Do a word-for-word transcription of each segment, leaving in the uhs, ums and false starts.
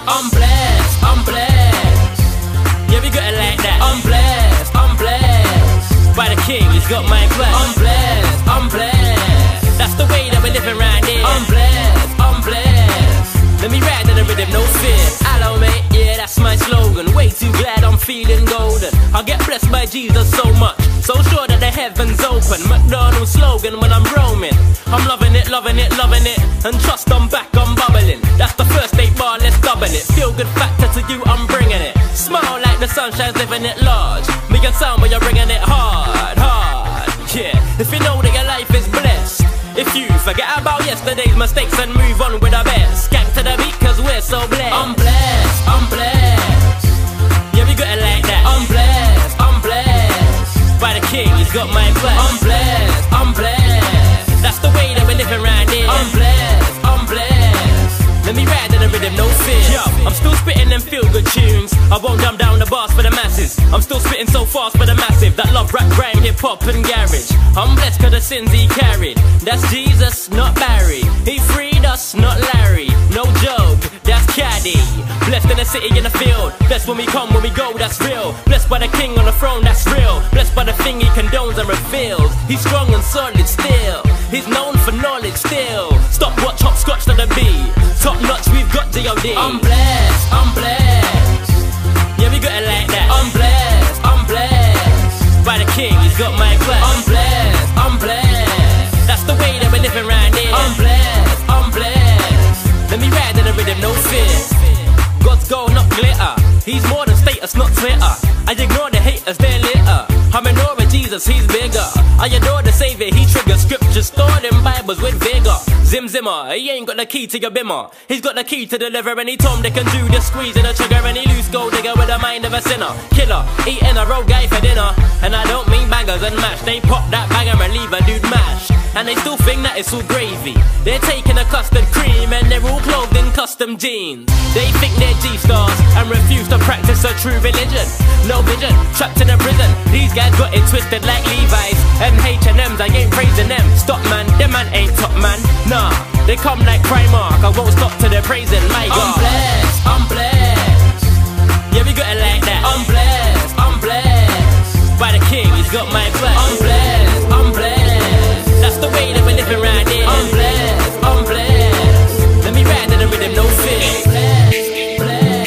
I'm blessed, I'm blessed. Yeah, we got it like that. I'm blessed, I'm blessed. By the King, he's got my bless. I'm blessed, I'm blessed. That's the way that we're living right here. I'm blessed, I'm blessed. Let me ride to the rhythm, no fear. Hello mate, yeah, that's my slogan. Way too glad I'm feeling golden. I get blessed by Jesus so much, so sure that the heavens open. McDonald's slogan when I'm roaming. I'm loving it, loving it, loving it. And trust I'm back, I'm bubbling. That's the first eight bar, let's double it. Feel good factor to you, I'm bringing it. Smile like the sunshine's living it large. Me and sound when you're bringing it hard, hard. Yeah, if you know that your life is blessed. If you forget about yesterday's mistakes and move on with the best. Skank to the beat cause we're so blessed. I'm blessed, I'm blessed. Yeah, we got it like that. I'm blessed, I'm blessed. By the King, he's got my bless. I'm blessed, I'm blessed. That's the way that we're living right here. I'm blessed, I'm blessed. Let me ride to the rhythm, no fear. Yo, I'm still spitting them feel-good tunes. I won't dumb down the bars for the masses. I'm still spitting so fast for the massive that love rap, grime, hip-hop and garage. I'm blessed cause the sins he carried. That's Jesus, not Barry. He freed us, not Larry. No joke, that's Caddy. Blessed in the city, in the field. Blessed when we come, when we go, that's real. Blessed by the King on the throne, that's real. Blessed by the thing he condones and reveals. He's strong and solid still. He's known for knowledge still. Stop, watch, hop, scotch to the beat. Top notch, we've got G O D. I'm blessed, I'm blessed. Yeah, we got it like that. I'm blessed, I'm blessed. By the King, he's got my bless. I'm blessed, I'm blessed. That's the way that we're living right here. I'm blessed, I'm blessed. Let me ride to the rhythm, no fear. God's gold, not glitter. He's more than status, not Twitter. I ignore the haters, they're litter. I'm in awe of Jesus, he's bigger. I adore the Savior, he triggers scriptures stored in Bibles with vigor. Zim Zimmer, he ain't got the key to your bimmer. He's got the key to deliver any Tom they can do the squeeze and the trigger. Any loose gold digger with the mind of a sinner. Killer, eating a road guy for dinner. And I don't mean bangers and mash. They pop that banger and leave a dude mash. And they still think that it's all gravy. They're taking a custard cream and they're all clothed in custom jeans. They think they're G-stars and refuse to practice a true religion. No vision, trapped in a prison. These guys got it twisted like Levi's and H and M's, I ain't praising them. Stop man, them man ain't top man. Nah, they come like Primark, I won't stop till they're praising my God. I'm blessed, I'm blessed. Yeah, we got it like that. I'm blessed, I'm blessed. By the King, he's got my bless. I'm blessed, I'm blessed. That's the way that we're living right here. I'm blessed, I'm blessed. Let me ride to the rhythm, no fear. Blessed,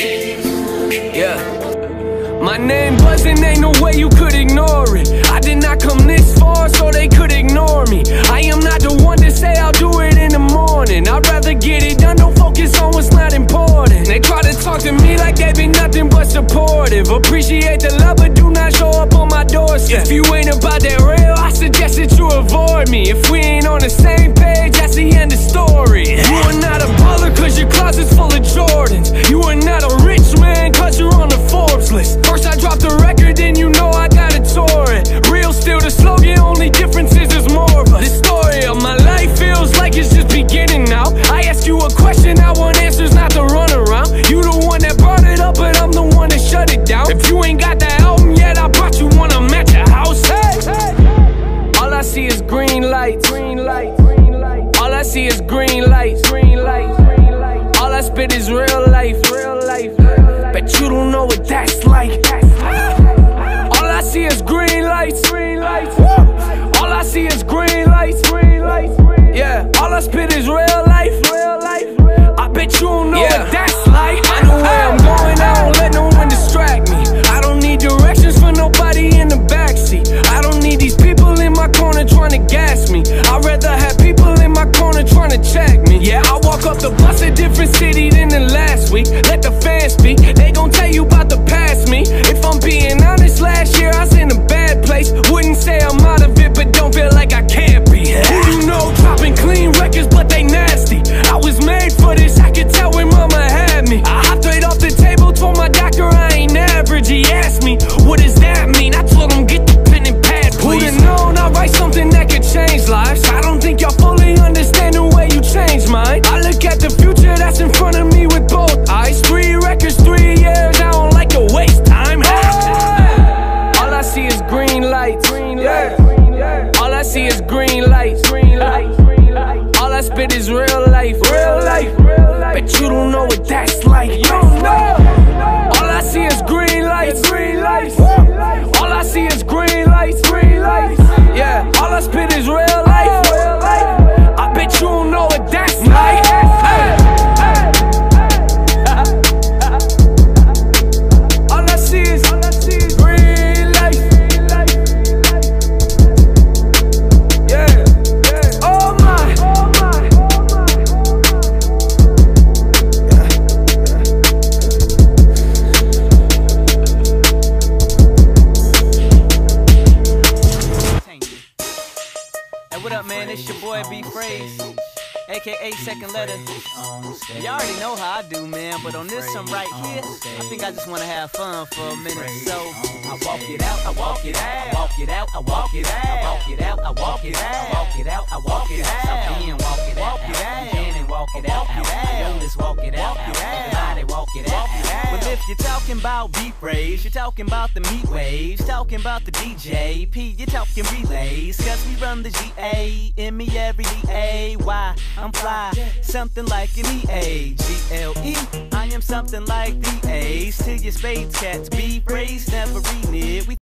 blessed. Yeah. My name buzzing, ain't no way you could ignore it. I did not come this far so they could ignore me. I am not the one to say I'll do it in the morning. I'd rather get it done, don't focus on what's not important. They try to talk to me like they be nothing but supportive. Appreciate the love but do not show up on my doorstep. If you ain't about that real, I suggest that you avoid me. If we ain't on the same page, that's the end of story. You are not a baller cause your closet's full of Jordans. You are not a rich man cause you're on the Forbes list. First I dropped the record, then you know I gotta tour it. Real still the slogan, only difference is there's more of us. The story of my life feels like it's just beginning now. I ask you a question, I want answers, not to run around. You the one that brought it up, but I'm the one that shut it down. If you ain't got that album yet, I brought you one, I'm at your house. Hey, hey. All I see is green lights, green lights, green lights. All I see is green lights, green lights, green lights. All I spit is real life, real life. Bet you don't know what that's like. All I see is green lights, green lights. All I see is green lights, green lights. Yeah, all I spit is real life, real life. I bet you don't know yeah. what that's like. I know where I'm going, I don't let no one distract me. I don't need directions for nobody in the backseat. I don't need these people in my corner trying to gas me. I'd rather have people in my corner trying to check me. Yeah, I walk up the bus a different city than the last week. Let the fans speak, they gon' tell you about the past second letter. You already know how I do, man, but on this one right here, I think I just wanna have fun for a minute. So I walk it out, I walk it out, I walk it out, I walk it out, I walk it out, I walk it out, I walk it out, I walk it out, I walk it out, walk it out, walk it out, let's walk it out, everybody walk it out. Well, if you're talking about beat race, you're talking about the meat waves, talking about the D J P, you're talking relays, cause we run the G A, M E every D A, Y, I'm fly, something like an E A, G L E, I am something like the A's, to your spades cats, beat race, never renege. We